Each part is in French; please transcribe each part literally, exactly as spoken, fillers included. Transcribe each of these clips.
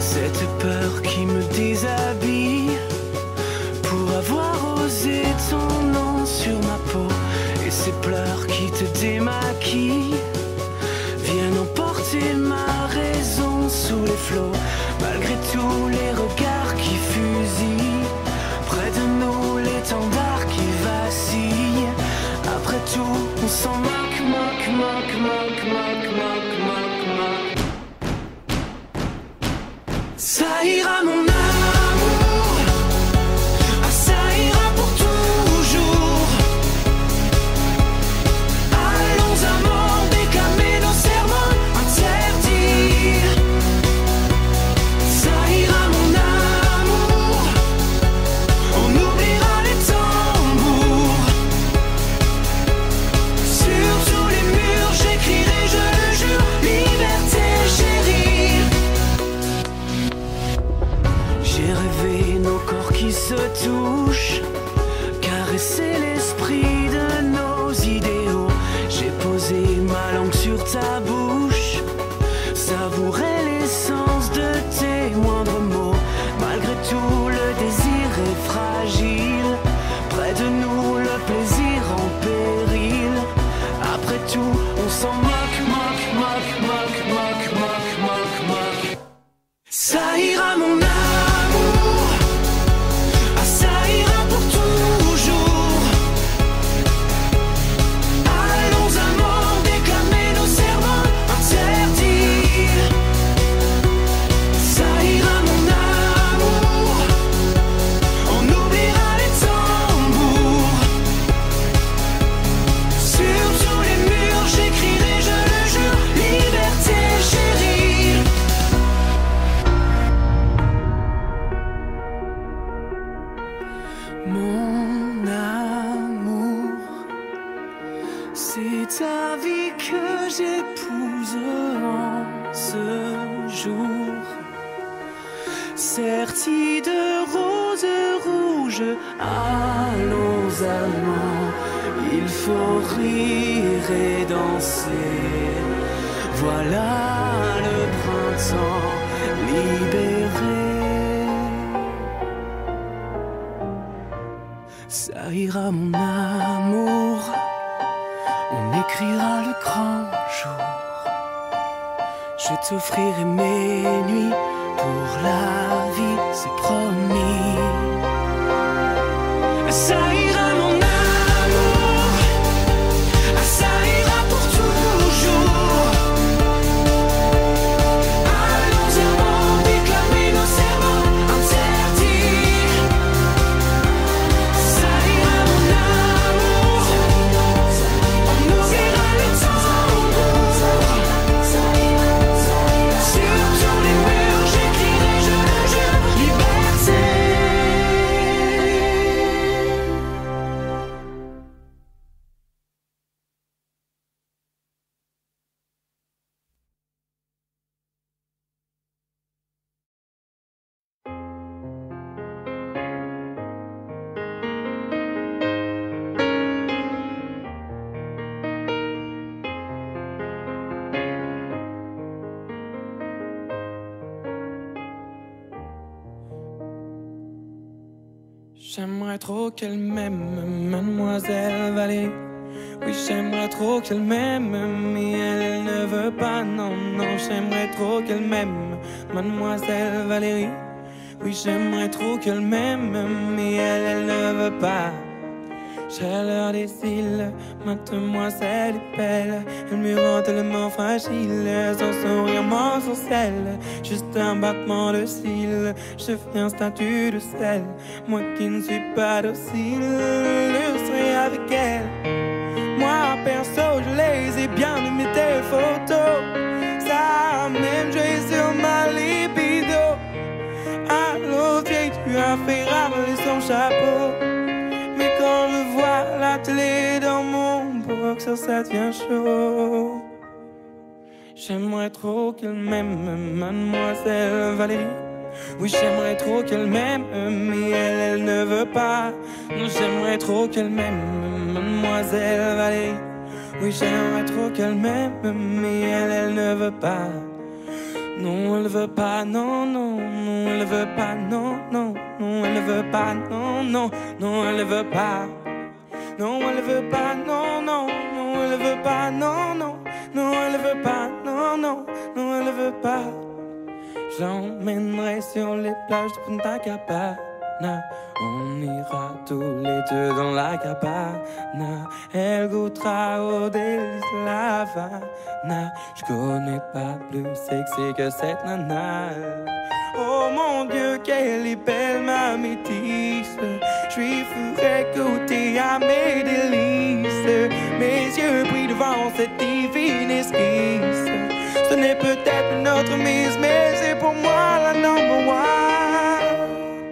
Cette peur qui me déshabille pour avoir osé ton nom sur ma peau. Et ces pleurs qui te démaquillent viennent emporter ma raison sous les flots. Malgré tous les regards qui fusillent, près de nous l'étendard qui vacille. Après tout, on s'en moque, moque, moque, moque, moque, moque, moque, moque. Ça ira mon amour, ah ça ira pour toujours. Allons amants, déclamer nos serments interdits. Ça ira mon amour, on oubliera les tambours. Sur tous les murs j'écrirai, je le jure, liberté chérie. J'ai rêvé nos corps qui se touchent, caresser l'esprit de nos idéaux. J'ai posé ma langue sur ta bouche, savourer l'essence de tes moindres mots. Malgré tout le désir est fragile, près de nous le plaisir en péril. Après tout on s'en moque, moque, moque, moque, moque, moque, moque, moque. Ça ira mon amour, ah ça ira pour toujours. Allons amants, déclamer nos serments interdits. Ça ira mon amour, on oubliera les tambours. Sur tous les murs j'écrirai, je le jure, liberté chérie. Mon amour, c'est ta vie que j'épouse en ce jour. Sertie de roses rouges, allons amants, il faut rire et danser. Voilà le printemps libéré. Ça ira mon amour, on écrira le grand jour. Je t'offrirai mes nuits pour la vie, c'est promis. Ça ira mon amour, ah, ça ira pour toujours. Allons amants, déclamer nos serments interdits. Ça ira mon amour, on oubliera les tambours. Sur tous les murs j'écrirai, je le jure, liberté. J'aimerais trop qu'elle m'aime, mademoiselle Valérie. Oui, j'aimerais trop qu'elle m'aime, mais elle, elle ne veut pas, non, non. J'aimerais trop qu'elle m'aime, mademoiselle Valérie. Oui, j'aimerais trop qu'elle m'aime, mais elle, elle ne veut pas. Chaleur des cils, mademoiselle est belle. Elle me rend tellement fragile, son sourire m'ensorcelle. Juste un battement de cils, je fais un statut de sel. Moi qui ne suis pas docile, je serai avec elle. Moi perso, je les ai bien aimées tes photos. Ça a même joué sur ma libido. Allô vieille, tu as fait ravaler son chapeau. Mais quand je vois la télé dans mon boxer, ça devient chaud. J'aimerais trop qu'elle m'aime, mademoiselle Valérie. Oui, j'aimerais trop qu'elle m'aime, mais elle, elle ne veut pas. Non, j'aimerais trop qu'elle m'aime, mademoiselle Valérie. Oui, j'aimerais trop qu'elle m'aime, mais elle, elle ne veut pas. Non, elle veut pas, non, non, non, elle veut pas, non, non, non, elle veut pas, non, non, non, elle veut pas. Non, elle veut pas, non, non, non, elle veut pas, non, non, non, elle veut pas, non, non, non, elle veut pas. J'emmènerai sur les plages de Punta Cabana. On ira tous les deux dans la cabana. Elle goûtera au délice de la Havana. Je connais pas plus sexy que cette nana. Oh mon Dieu, quelle est belle ma métisse. Je lui ferai goûter à mes délices. Mes yeux brillent devant cette divine esquisse. Ce n'est peut-être une autre mise, mais c'est pour moi la number one.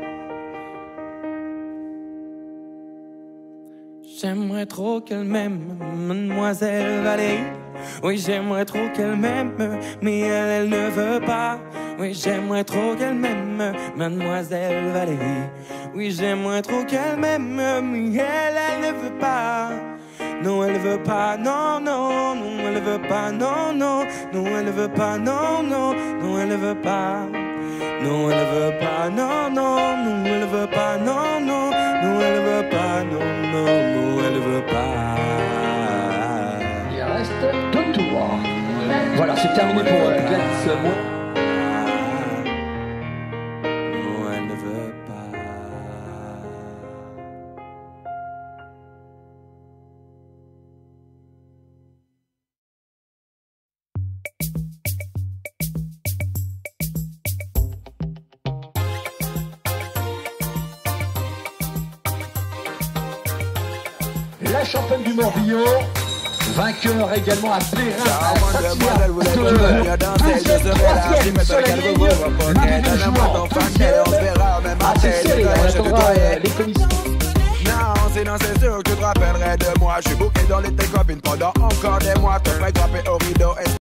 J'aimerais trop qu'elle m'aime, mademoiselle Valérie. Oui, j'aimerais trop qu'elle m'aime, mais elle, elle ne veut pas. Oui, j'aimerais trop qu'elle m'aime, mademoiselle Valérie. Oui, j'aimerais trop qu'elle m'aime, mais elle, elle ne veut pas. Non, elle veut pas, non, non, non, elle veut pas, non, non, non, elle veut pas, non, non, non, elle veut pas. Non, elle veut pas, non, non, non, elle veut pas, non, non, non, elle veut pas, non, non, non, elle veut pas. Il reste deux tours. Voilà, c'est terminé pour euh, Gladys Moore. Non, elle ne veut pas. La championne du Morbihan, vainqueur également à Plérin, à Saint-Hilaire, de deuxième, troisième sur la ligne, le joueur, douzième, ah c'est serré, on attendra euh, les commissions. Non, sinon c'est sûr que tu te rappellerais de moi. Je suis bouqué dans les tes copines pendant encore des mois. Te ferais grimper au rideau.